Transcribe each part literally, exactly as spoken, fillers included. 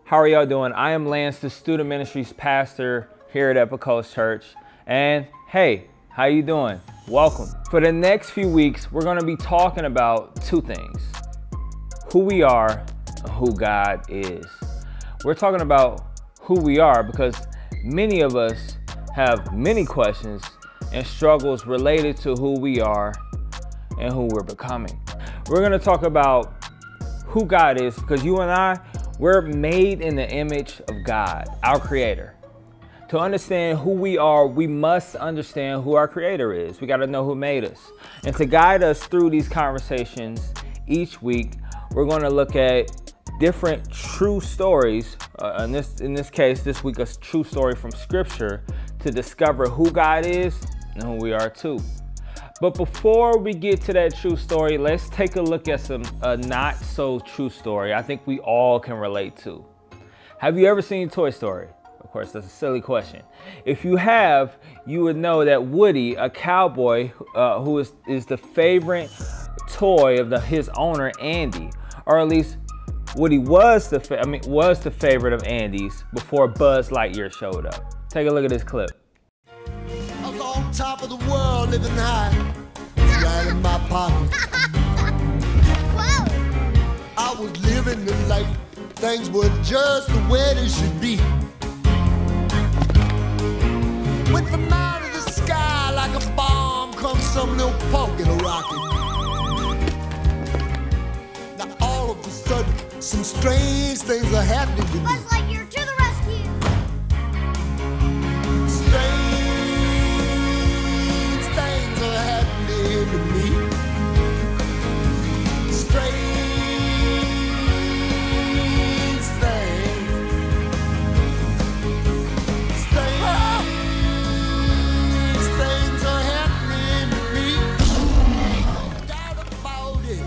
How are y'all doing? I am Lance, the student ministries pastor here at Epikos Church. And hey, how you doing? Welcome. For the next few weeks, we're gonna be talking about two things: who we are and who God is. We're talking about who we are because many of us have many questions and struggles related to who we are and who we're becoming. We're gonna talk about who God is because you and I, we're made in the image of God, our Creator. To understand who we are, we must understand who our Creator is. We got to know who made us. And to guide us through these conversations each week, we're going to look at different true stories. Uh, in this in this case, this week, a true story from Scripture to discover who God is and who we are too. But before we get to that true story, let's take a look at some uh, not so true story I think we all can relate to. Have you ever seen Toy Story? Of course, that's a silly question. If you have, you would know that Woody, a cowboy uh, who is, is the favorite toy of the, his owner, Andy, or at least Woody was the, fa I mean, was the favorite of Andy's before Buzz Lightyear showed up. Take a look at this clip. I was on top of the world, living high, right in my pocket. Whoa. I was living the life, things were just the way they should be. Went from out of the sky like a bomb, comes some little punk in a rocket. Now all of a sudden, some strange things are happening to me. Buzz Lightyear to the rescue! Strange things are happening to me. Strange things. Strange things are happening to me. No doubt about it.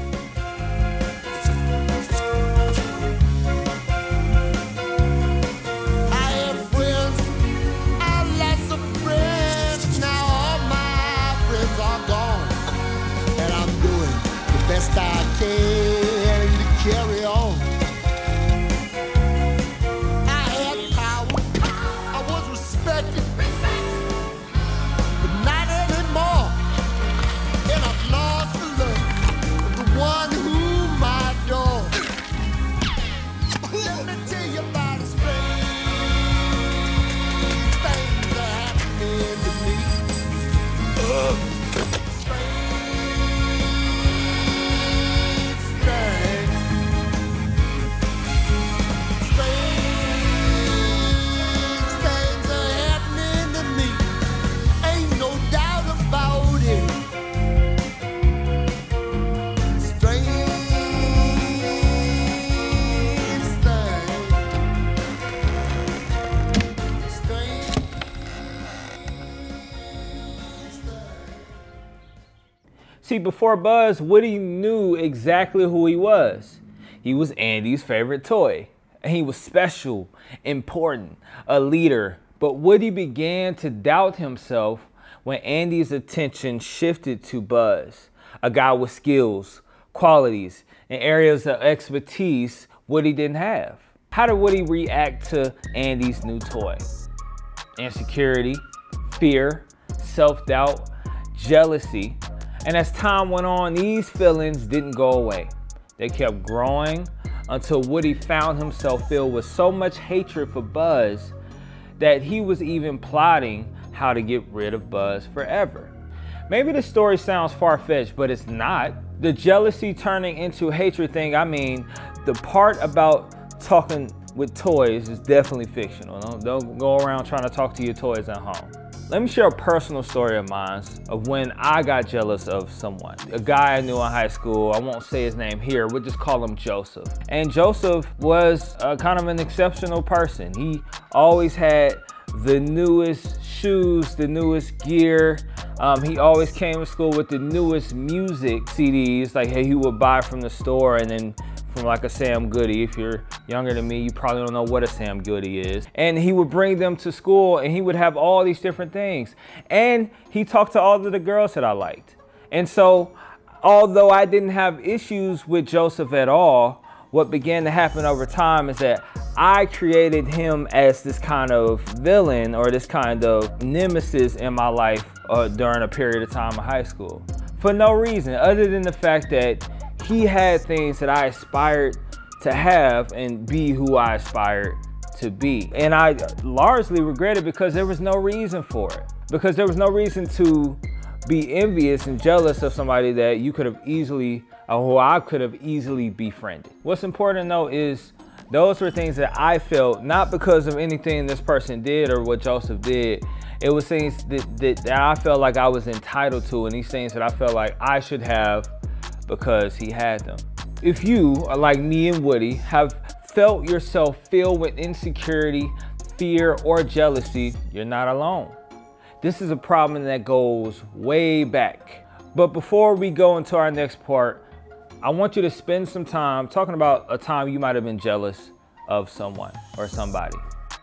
I have friends, I lost some friends. Now all my friends are gone, and I'm doing the best I can to carry on. I had power, I was respected, but not anymore. And I've lost the love of the one whom I adore. Let me tell you about a strange things are happening to me. Ugh. Strange things. Strange things are happening to me. Ain't no doubt about it. Strange things. Strange things. See, before Buzz, Woody knew exactly who he was. He was Andy's favorite toy. And he was special, important, a leader. But Woody began to doubt himself when Andy's attention shifted to Buzz, a guy with skills, qualities, and areas of expertise Woody didn't have. How did Woody react to Andy's new toy? Insecurity, fear, self-doubt, jealousy. And as time went on, these feelings didn't go away. They kept growing until Woody found himself filled with so much hatred for Buzz that he was even plotting how to get rid of Buzz forever. Maybe the story sounds far-fetched, but it's not. The jealousy turning into hatred thing, I mean, the part about talking with toys is definitely fictional. Don't, don't go around trying to talk to your toys at home. Let me share a personal story of mine of when I got jealous of someone. A guy I knew in high school, I won't say his name here, we'll just call him Joseph. And Joseph was uh, kind of an exceptional person. He always had the newest shoes, the newest gear. Um, he always came to school with the newest music C Ds, like hey, he would buy from the store and then from like a Sam Goody. If you're younger than me, you probably don't know what a Sam Goody is. And he would bring them to school and he would have all these different things. And he talked to all of the girls that I liked. And so, although I didn't have issues with Joseph at all, what began to happen over time is that I created him as this kind of villain or this kind of nemesis in my life uh, during a period of time in high school. For no reason other than the fact that he had things that I aspired to have and be who I aspired to be. And I largely regret it because there was no reason for it. Because there was no reason to be envious and jealous of somebody that you could have easily, or who I could have easily befriended. What's important to know is those were things that I felt, not because of anything this person did or what Joseph did. It was things that, that, that I felt like I was entitled to, and these things that I felt like I should have because he had them. If you, like me and Woody, have felt yourself filled with insecurity, fear, or jealousy, you're not alone. This is a problem that goes way back. But before we go into our next part, I want you to spend some time talking about a time you might have been jealous of someone or somebody.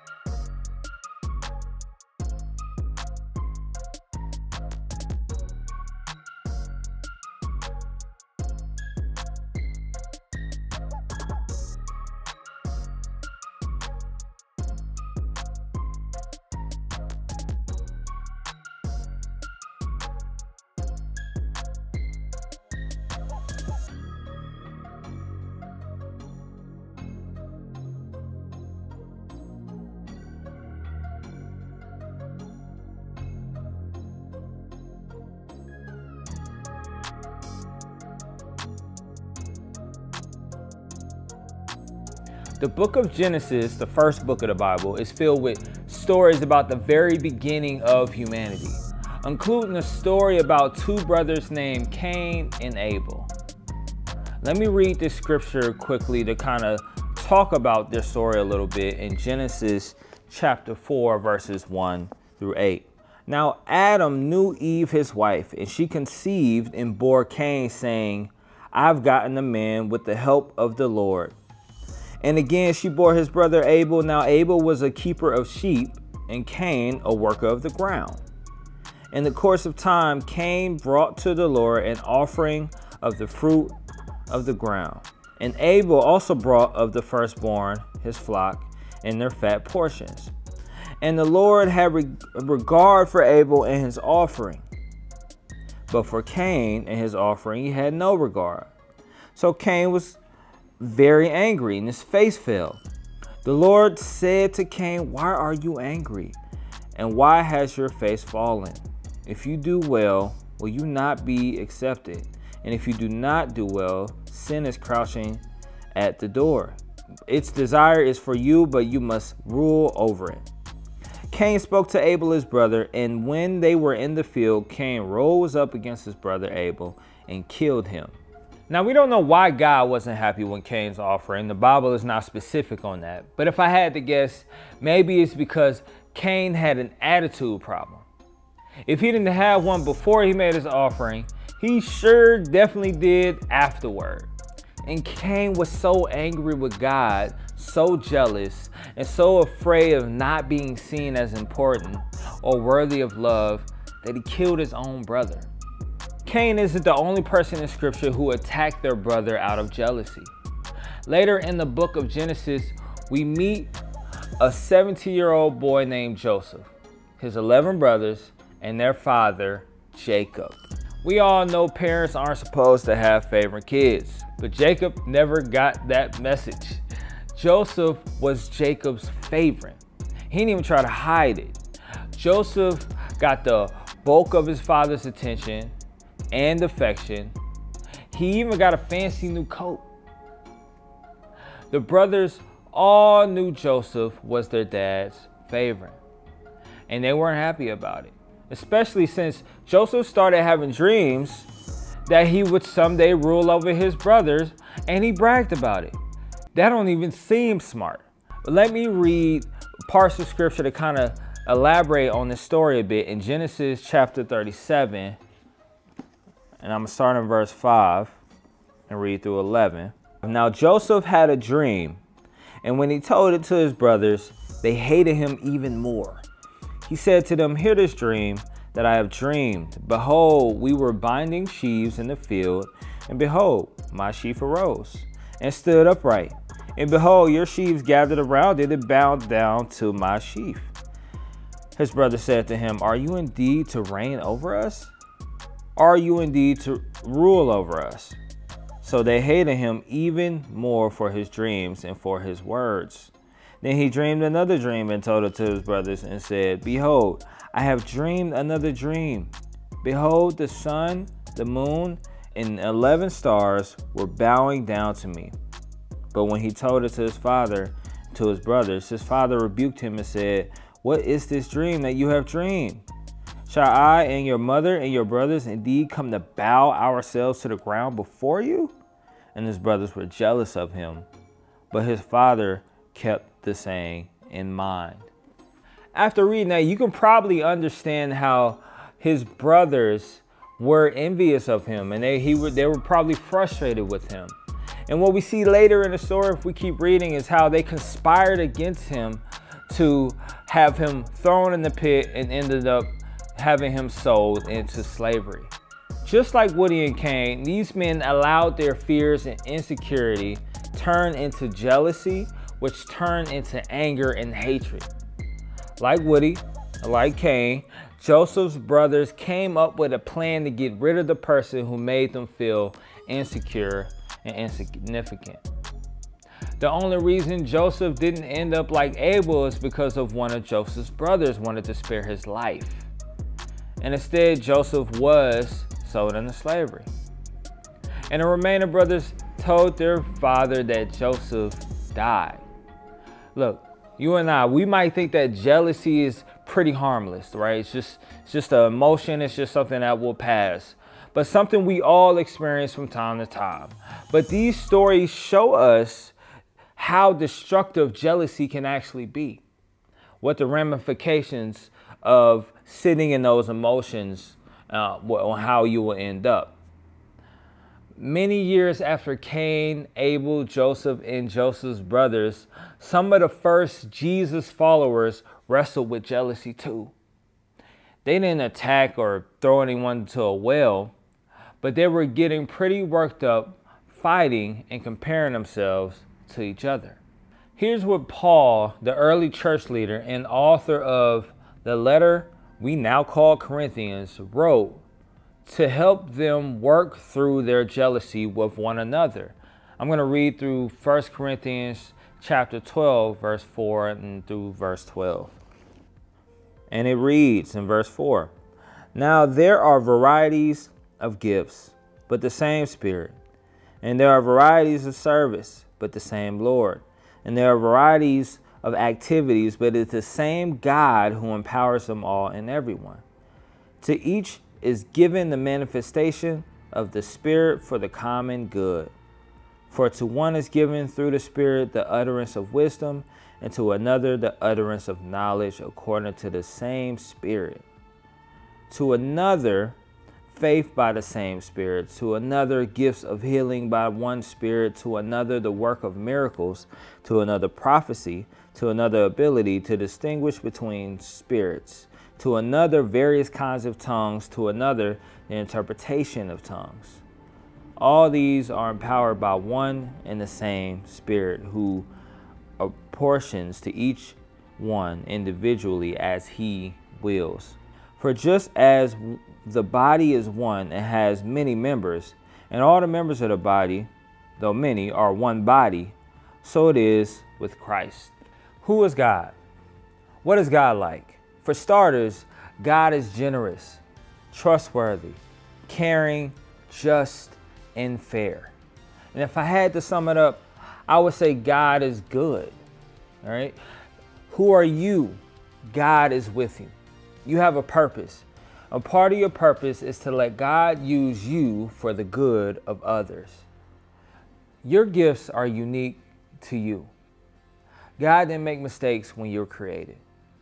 The book of Genesis, the first book of the Bible, is filled with stories about the very beginning of humanity, including a story about two brothers named Cain and Abel. Let me read this scripture quickly to kind of talk about their story a little bit in Genesis chapter four, verses one through eight. Now Adam knew Eve his wife, and she conceived and bore Cain, saying, I've gotten a man with the help of the Lord. And again she bore his brother Abel. Now Abel was a keeper of sheep, and Cain a worker of the ground. In the course of time, Cain brought to the Lord an offering of the fruit of the ground. And Abel also brought of the firstborn his flock and their fat portions. And the Lord had re regard for Abel and his offering, but for Cain and his offering he had no regard. So Cain was very angry, and his face fell. The Lord said to Cain, why are you angry? And why has your face fallen? If you do well, will you not be accepted? And if you do not do well, sin is crouching at the door. Its desire is for you, but you must rule over it. Cain spoke to Abel his brother, and when they were in the field, Cain rose up against his brother Abel and killed him. Now, we don't know why God wasn't happy with Cain's offering. The Bible is not specific on that. But if I had to guess, maybe it's because Cain had an attitude problem. If he didn't have one before he made his offering, he sure definitely did afterward. And Cain was so angry with God, so jealous, and so afraid of not being seen as important or worthy of love that he killed his own brother. Cain isn't the only person in scripture who attacked their brother out of jealousy. Later in the book of Genesis, we meet a seventeen-year-old boy named Joseph, his eleven brothers, and their father, Jacob. We all know parents aren't supposed to have favorite kids, but Jacob never got that message. Joseph was Jacob's favorite. He didn't even try to hide it. Joseph got the bulk of his father's attention and affection. He even got a fancy new coat. The brothers all knew Joseph was their dad's favorite, and they weren't happy about it, especially since Joseph started having dreams that he would someday rule over his brothers, and he bragged about it. That don't even seem smart. But let me read parts of scripture to kind of elaborate on this story a bit in Genesis chapter thirty-seven. And I'm going to start in verse five and read through eleven. Now Joseph had a dream, and when he told it to his brothers, they hated him even more. He said to them, hear this dream that I have dreamed. Behold, we were binding sheaves in the field, and behold, my sheaf arose and stood upright. And behold, your sheaves gathered around it and bowed down to my sheaf. His brother said to him, are you indeed to reign over us? Are you indeed to rule over us? So they hated him even more for his dreams and for his words. Then he dreamed another dream and told it to his brothers and said, behold, I have dreamed another dream. Behold, the sun, the moon, and eleven stars were bowing down to me. But when he told it to his father, to his brothers, his father rebuked him and said, what is this dream that you have dreamed? Shall I and your mother and your brothers indeed come to bow ourselves to the ground before you? And his brothers were jealous of him, but his father kept the saying in mind. After reading that, you can probably understand how his brothers were envious of him, and they, he were, they were probably frustrated with him. And what we see later in the story, if we keep reading, is how they conspired against him to have him thrown in the pit and ended up having him sold into slavery. Just like Woody and Cain, these men allowed their fears and insecurity turn into jealousy, which turned into anger and hatred. Like Woody, like Cain, Joseph's brothers came up with a plan to get rid of the person who made them feel insecure and insignificant. The only reason Joseph didn't end up like Abel is because of one of Joseph's brothers wanted to spare his life. And instead, Joseph was sold into slavery. And the remaining brothers told their father that Joseph died. Look, you and I, we might think that jealousy is pretty harmless, right? It's just, it's just an emotion. It's just something that will pass. But something we all experience from time to time. But these stories show us how destructive jealousy can actually be. What the ramifications of sitting in those emotions, uh, on how you will end up. Many years after Cain, Abel, Joseph, and Joseph's brothers, some of the first Jesus followers wrestled with jealousy too. They didn't attack or throw anyone to a well, but they were getting pretty worked up, fighting and comparing themselves to each other. Here's what Paul, the early church leader and author of the letter we now call Corinthians, wrote to help them work through their jealousy with one another. I'm going to read through First Corinthians chapter twelve, verse four and through verse twelve. And it reads in verse four, now there are varieties of gifts, but the same Spirit. And there are varieties of service, but the same Lord. And there are varieties of activities, but it's the same God who empowers them all and everyone. To each is given the manifestation of the Spirit for the common good. For to one is given through the Spirit the utterance of wisdom, and to another the utterance of knowledge according to the same Spirit. To another faith by the same Spirit, to another gifts of healing by one Spirit, to another the work of miracles, to another prophecy, to another ability to distinguish between spirits, to another various kinds of tongues, to another the interpretation of tongues. All these are empowered by one and the same Spirit, who apportions to each one individually as he wills. For just as the body is one and has many members, and all the members of the body, though many, are one body, so it is with Christ. Who is God? What is God like? For starters, God is generous, trustworthy, caring, just, and fair. And if I had to sum it up, I would say God is good. All right? Who are you? God is with you. You have a purpose. A part of your purpose is to let God use you for the good of others. Your gifts are unique to you. God didn't make mistakes when you were created.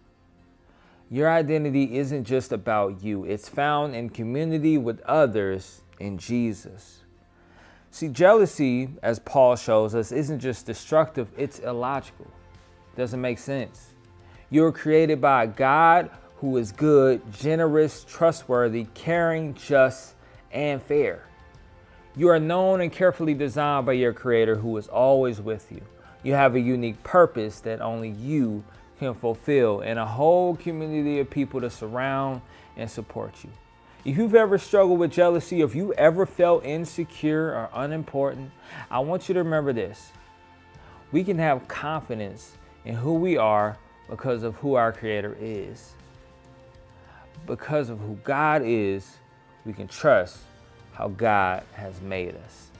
Your identity isn't just about you. It's found in community with others in Jesus. See, jealousy, as Paul shows us, isn't just destructive, it's illogical. It doesn't make sense. You were created by a God who is good, generous, trustworthy, caring, just, and fair. You are known and carefully designed by your Creator, who is always with you. You have a unique purpose that only you can fulfill, and a whole community of people to surround and support you. If you've ever struggled with jealousy, if you ever felt insecure or unimportant, I want you to remember this. We can have confidence in who we are because of who our Creator is. Because of who God is, we can trust how God has made us.